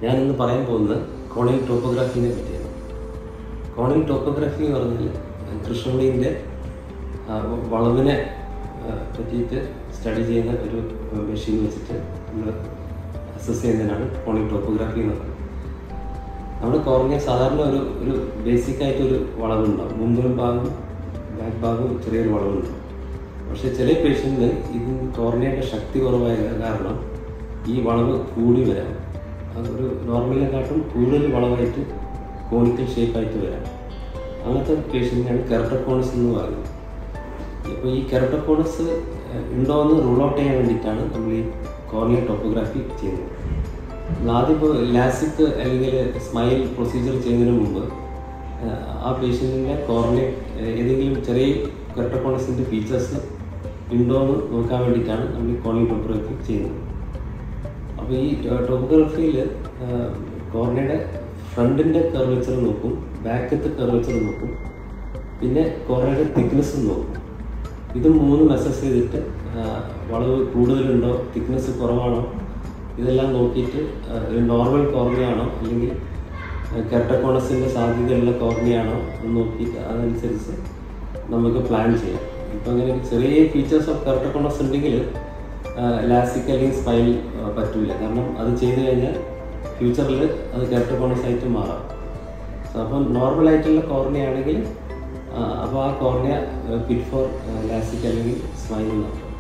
ഞാനിന്ന് പറയാൻ പോകുന്നത് കോണിയൽ ടോപ്പോഗ്രാഫിനെ പറ്റിയാണ്. കോണിയൽ ടോപ്പോഗ്രാഫി എന്ന് പറഞ്ഞാൽ കൃഷ്ണമണിൻ്റെ വളവിനെ പറ്റിയിട്ട് സ്റ്റഡി ചെയ്യുന്ന ഒരു മെഷീൻ വെച്ചിട്ട് നമ്മൾ അസസ് ചെയ്യുന്നതിനാണ് കോണിയൽ ടോപ്പോഗ്രാഫി എന്ന് പറയുന്നത്. നമ്മുടെ കോർണിയ സാധാരണ ഒരു ബേസിക്കായിട്ടൊരു വളവുണ്ടാവും, മുമ്പിലും ഭാഗവും ബാക്ക് ഭാഗവും ചെറിയൊരു വളവുണ്ടാവും. പക്ഷേ ചില പേഷ്യൻറ്റിന് ഇത് കോർണിയയുടെ ശക്തി കുറവായ കാരണം ഈ വളവ് കൂടി വരാം, അതൊരു നോർമലിനെക്കാട്ടും കൂടുതൽ വളവായിട്ട് കോണിക്കൽ ഷേപ്പായിട്ട് വരാം. അങ്ങനത്തെ പേഷ്യൻറ്റിനാണ് കെറട്ടോകോണസ് എന്ന് പറയുന്നത്. ഇപ്പോൾ ഈ കെറട്ടോകോണസ് ഉണ്ടോ എന്ന് റൂൾ ഔട്ട് ചെയ്യാൻ വേണ്ടിയിട്ടാണ് നമ്മൾ ഈ കോർണിയൽ ടോപ്പോഗ്രാഫി ചെയ്യുന്നത്. ആദ്യം ഇപ്പോൾ ലാസിക് അല്ലെങ്കിൽ സ്മൈൽ പ്രൊസീജിയർ ചെയ്യുന്നതിന് മുമ്പ് ആ പേഷ്യൻറ്റിൻ്റെ കോർണിയ ഏതെങ്കിലും ചെറിയ കെറട്ടോകോണസിൻ്റെ ഫീച്ചേഴ്സ് ഉണ്ടോ എന്ന് നോക്കാൻ വേണ്ടിയിട്ടാണ് നമ്മൾ ഈ കോർണിയൽ ടോപ്പോഗ്രാഫി ചെയ്യുന്നത്. അപ്പോൾ ഈ ടോപ്പോഗ്രാഫിയിൽ കോർണിയയുടെ ഫ്രണ്ടിൻ്റെ കർവേച്ചർ നോക്കും, ബാക്കത്തെ കർവേച്ചർ നോക്കും, പിന്നെ കോർണിയയുടെ തിക്നെസ്സും നോക്കും. ഇത് മൂന്നും അസസ് ചെയ്തിട്ട് വളവ് കൂടുതലുണ്ടോ, തിക്നെസ് കുറവാണോ, ഇതെല്ലാം നോക്കിയിട്ട് ഒരു നോർമൽ കോർണിയാണോ അല്ലെങ്കിൽ കെറട്ടോകോണസിൻ്റെ സാധ്യതയുള്ള കോർണിയാണോ എന്ന് നോക്കിയിട്ട് അതനുസരിച്ച് നമുക്ക് പ്ലാൻ ചെയ്യാം. ഇപ്പോൾ അങ്ങനെ ചെറിയ ഫീച്ചേഴ്സ് ഓഫ് കെറട്ടോകോണസ് ഉണ്ടെങ്കിൽ ലാസിക് അല്ലെങ്കിൽ സ്മൈൽ പറ്റില്ല, കാരണം അത് ചെയ്ത് കഴിഞ്ഞാൽ ഫ്യൂച്ചറിൽ അത് കെറട്ടോകോണസ് ആയിട്ട് മാറാം. സോ അപ്പം നോർമലായിട്ടുള്ള കോർണിയ ആണെങ്കിൽ അപ്പോൾ ആ കോർണിയ ഫിറ്റ് ഫോർ ലാസിക് അല്ലെങ്കിൽ സ്മൈൽ എന്നാണ്.